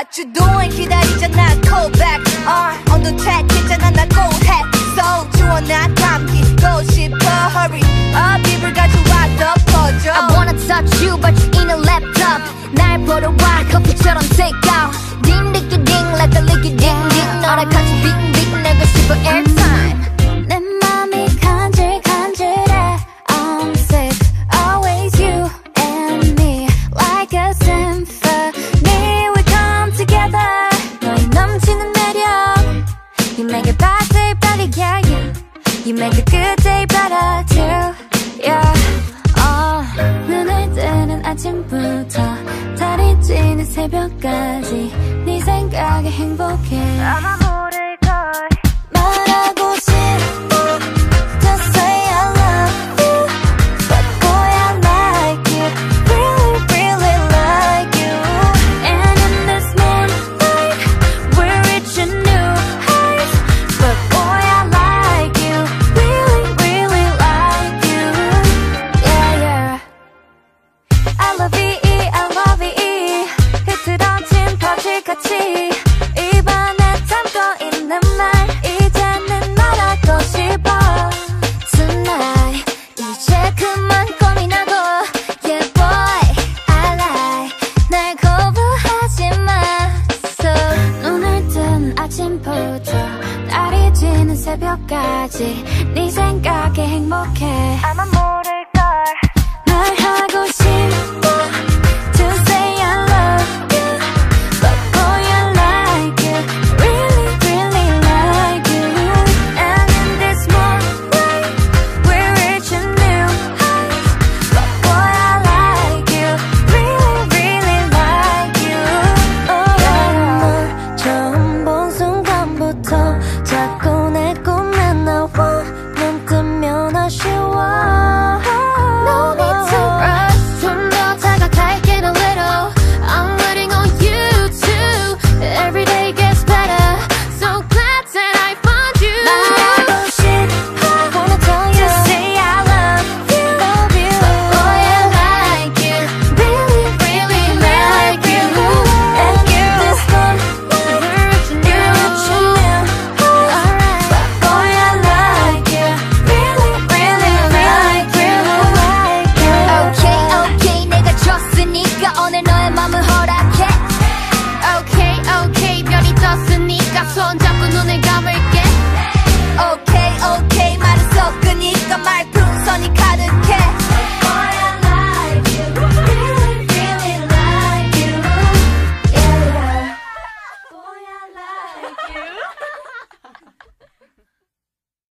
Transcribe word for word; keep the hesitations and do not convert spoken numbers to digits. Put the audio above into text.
What you doing 기다리잖아 call back uh, on the track 했잖아 나 go ahead So 주워 난 감기고 싶어 Hurry up 입을 가져와 덮어줘 I wanna touch you but you in a laptop 날 보러 와 커피처럼 take out Ding ding ding ding like a licky ding ding 너랑 같이 빙 빙 내고 싶어 airtime 내 맘이 간질간질해 I'm sick always you and me like a symphony we come together 너의 넘치는 매력 You make a bad day better yeah yeah You make a good day better too yeah uh. 눈을 뜨는 아침부터 달이 지는 새벽까지 네 생각에 행복해 아마 모를걸 말하고 싶어 Just say I love you But boy I like you Really really like you And in this moonlight We're reaching new heights But boy I like you Really really like you Yeah yeah I love you I love you 흐트러진 퍼즐같이 입안에 담고 있는 말 이제는 말하고 싶어 Tonight 이제 그만 고민하고 Yeah boy I like 날 거부하지 마 So 눈을 뜬 아침부터 달이 지는 새벽까지 네 생각에 행복해 아마 모를걸 말하고 싶어